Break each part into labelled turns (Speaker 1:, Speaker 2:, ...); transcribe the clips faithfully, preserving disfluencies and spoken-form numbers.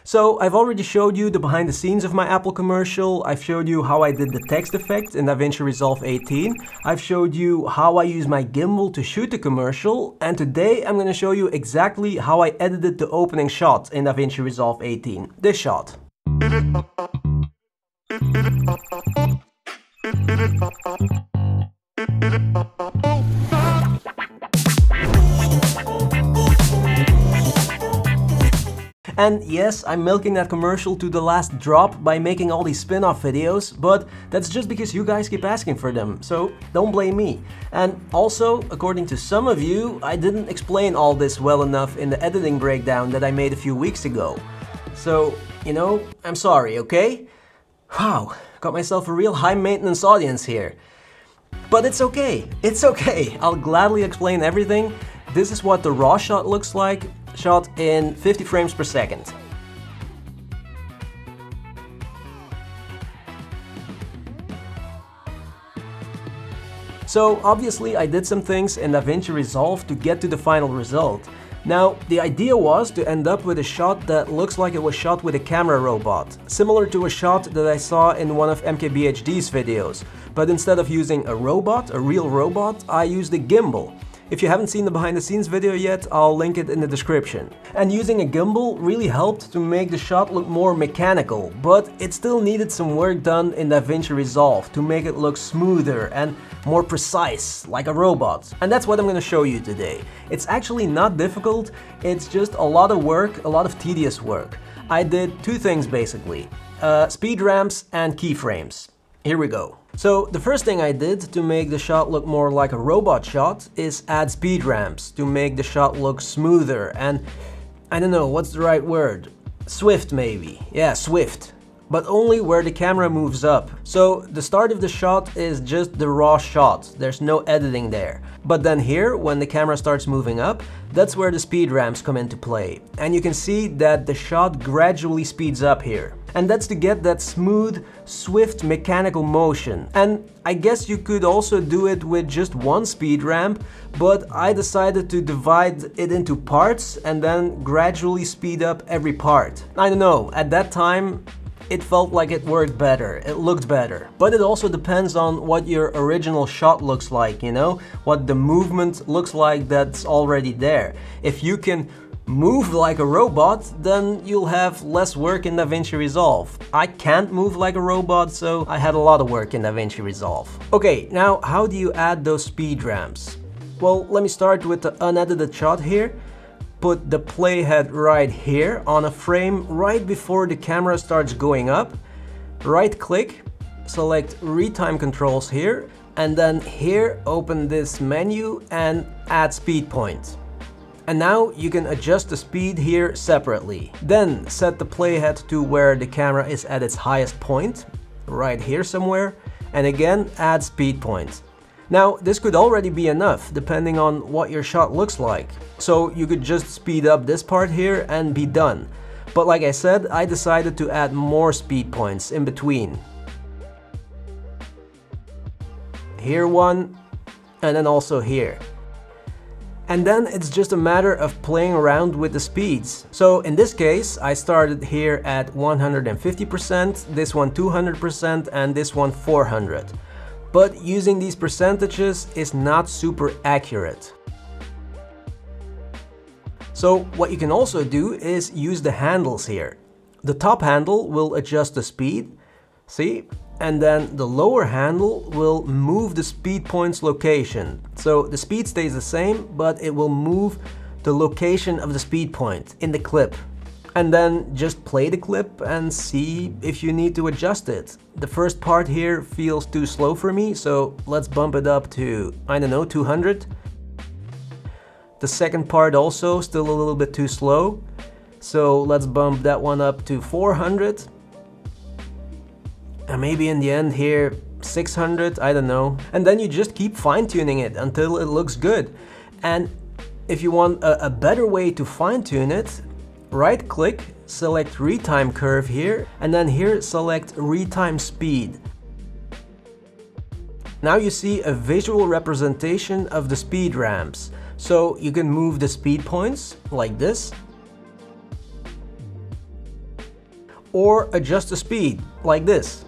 Speaker 1: So I've already showed you the behind the scenes of my Apple commercial. I've showed you how I did the text effect in DaVinci Resolve eighteen. I've showed you how I use my gimbal to shoot the commercial. And today I'm going to show you exactly how I edited the opening shot in DaVinci Resolve eighteen. This shot. And yes, I'm milking that commercial to the last drop by making all these spin-off videos, but that's just because you guys keep asking for them, so don't blame me. And also, according to some of you, I didn't explain all this well enough in the editing breakdown that I made a few weeks ago. So, you know, I'm sorry, okay? Wow, got myself a real high-maintenance audience here. But it's okay, it's okay, I'll gladly explain everything. This is what the raw shot looks like, shot in fifty frames per second. So obviously I did some things in DaVinci Resolve to get to the final result. Now, the idea was to end up with a shot that looks like it was shot with a camera robot, similar to a shot that I saw in one of M K B H D's videos. But instead of using a robot, a real robot, I used a gimbal. If you haven't seen the behind the scenes video yet, I'll link it in the description. And using a gimbal really helped to make the shot look more mechanical, but it still needed some work done in DaVinci Resolve to make it look smoother and more precise, like a robot. And that's what I'm gonna show you today. It's actually not difficult, it's just a lot of work, a lot of tedious work. I did two things basically, uh, speed ramps and keyframes. Here we go. So the first thing I did to make the shot look more like a robot shot is add speed ramps to make the shot look smoother and, I don't know, what's the right word? Swift maybe. Yeah, swift. But only where the camera moves up. So the start of the shot is just the raw shot, there's no editing there. But then here, when the camera starts moving up, that's where the speed ramps come into play. And you can see that the shot gradually speeds up here. And that's to get that smooth, swift mechanical motion. And I guess you could also do it with just one speed ramp, but I decided to divide it into parts and then gradually speed up every part. I don't know, at that time, it felt like it worked better, it looked better. But it also depends on what your original shot looks like, you know? What the movement looks like that's already there. If you can move like a robot, then you'll have less work in DaVinci Resolve. I can't move like a robot, so I had a lot of work in DaVinci Resolve. Okay, now how do you add those speed ramps? Well, let me start with the unedited shot here. Put the playhead right here on a frame right before the camera starts going up. Right click, select retime controls here, and then here open this menu and add speed point. And now you can adjust the speed here separately. Then set the playhead to where the camera is at its highest point, right here somewhere, and again add speed point. Now, this could already be enough, depending on what your shot looks like. So you could just speed up this part here and be done. But like I said, I decided to add more speed points in between. Here one, and then also here. And then it's just a matter of playing around with the speeds. So in this case, I started here at one hundred fifty percent, this one two hundred percent, and this one four hundred. But using these percentages is not super accurate. So what you can also do is use the handles here. The top handle will adjust the speed, see? And then the lower handle will move the speed point's location. So the speed stays the same, but it will move the location of the speed point in the clip. And then just play the clip and see if you need to adjust it. The first part here feels too slow for me, so let's bump it up to, I don't know, two hundred. The second part also still a little bit too slow, so let's bump that one up to four hundred. And maybe in the end here, six hundred, I don't know. And then you just keep fine-tuning it until it looks good. And if you want a, a better way to fine-tune it, right click, select retime curve here, and then here select retime speed. Now you see a visual representation of the speed ramps. So you can move the speed points like this. or adjust the speed, like this.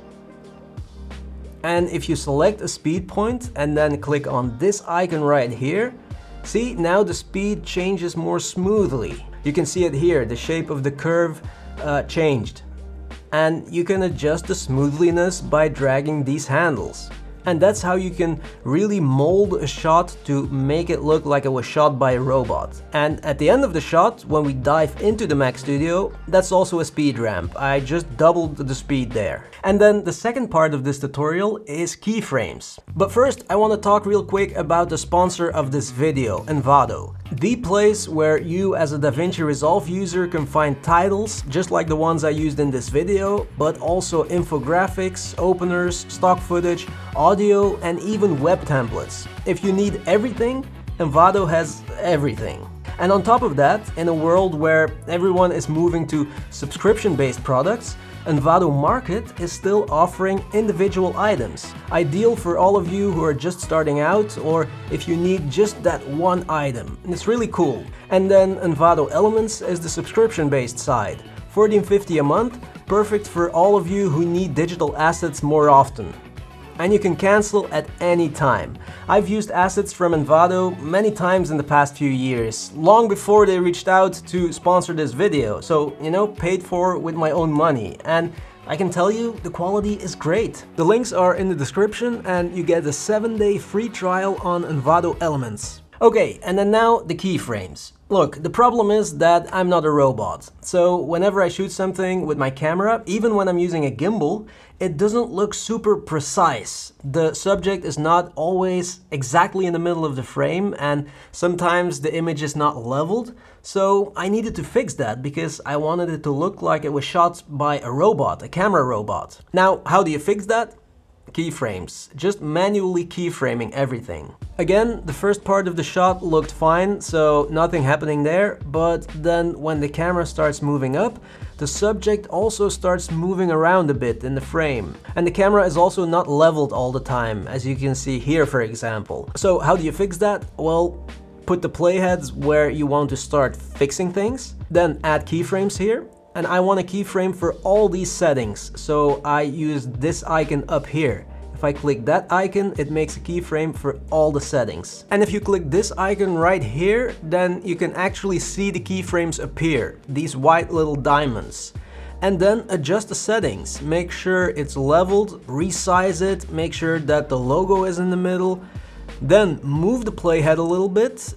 Speaker 1: And if you select a speed point and then click on this icon right here, see, now the speed changes more smoothly. You can see it here, the shape of the curve uh, changed. And you can adjust the smoothness by dragging these handles. And that's how you can really mold a shot to make it look like it was shot by a robot. And at the end of the shot, when we dive into the Mac Studio, that's also a speed ramp. I just doubled the speed there. And then the second part of this tutorial is keyframes. But first, I want to talk real quick about the sponsor of this video, Envato. The place where you as a DaVinci Resolve user can find titles, just like the ones I used in this video, but also infographics, openers, stock footage, audio, and even web templates. If you need everything, Envato has everything. And on top of that, in a world where everyone is moving to subscription-based products, Envato Market is still offering individual items, ideal for all of you who are just starting out or if you need just that one item. It's really cool. And then Envato Elements is the subscription-based side, fourteen fifty a month, perfect for all of you who need digital assets more often. And you can cancel at any time. I've used assets from Envato many times in the past few years, long before they reached out to sponsor this video, so, you know, paid for with my own money. And I can tell you, the quality is great. The links are in the description and you get a seven day free trial on Envato Elements. Okay, and then now the keyframes. Look, the problem is that I'm not a robot, so whenever I shoot something with my camera, even when I'm using a gimbal, it doesn't look super precise. The subject is not always exactly in the middle of the frame, and sometimes the image is not leveled, so I needed to fix that because I wanted it to look like it was shot by a robot, a camera robot. Now, how do you fix that? Keyframes. Just manually keyframing everything. Again, the first part of the shot looked fine, so nothing happening there, but then when the camera starts moving up, the subject also starts moving around a bit in the frame. And the camera is also not leveled all the time, as you can see here, for example. So how do you fix that? Well, put the playheads where you want to start fixing things, then add keyframes here. And I want a keyframe for all these settings, so I use this icon up here. If I click that icon, it makes a keyframe for all the settings. And if you click this icon right here, then you can actually see the keyframes appear, these white little diamonds. And then adjust the settings, make sure it's leveled, resize it, make sure that the logo is in the middle. Then move the playhead a little bit,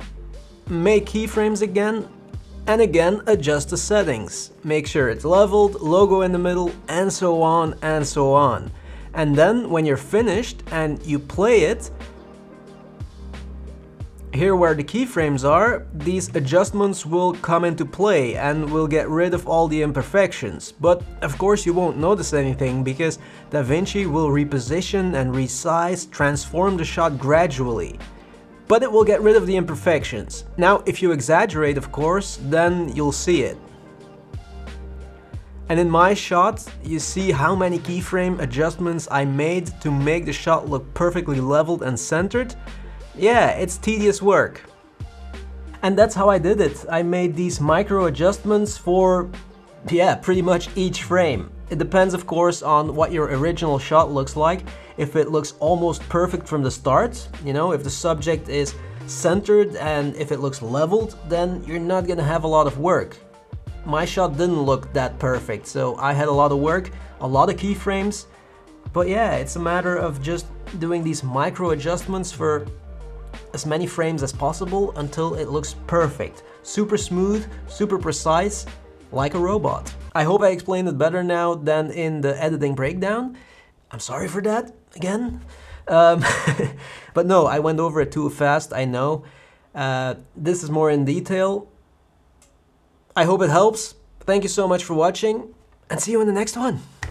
Speaker 1: make keyframes again, and again adjust the settings. Make sure it's leveled, logo in the middle, and so on and so on. And then when you're finished and you play it, here where the keyframes are, these adjustments will come into play and will get rid of all the imperfections. But of course you won't notice anything because DaVinci will reposition and resize, transform the shot gradually. But it will get rid of the imperfections. Now, if you exaggerate, of course, then you'll see it. And in my shot, you see how many keyframe adjustments I made to make the shot look perfectly leveled and centered. Yeah, it's tedious work. And that's how I did it. I made these micro adjustments for, yeah, pretty much each frame. It depends, of course, on what your original shot looks like. If it looks almost perfect from the start, you know, if the subject is centered and if it looks leveled, then you're not gonna have a lot of work. My shot didn't look that perfect, so I had a lot of work, a lot of keyframes. But yeah, it's a matter of just doing these micro adjustments for as many frames as possible until it looks perfect. Super smooth, super precise, like a robot. I hope I explained it better now than in the editing breakdown. I'm sorry for that, again. Um, but no, I went over it too fast, I know. Uh, this is more in detail. I hope it helps. Thank you so much for watching, and see you in the next one.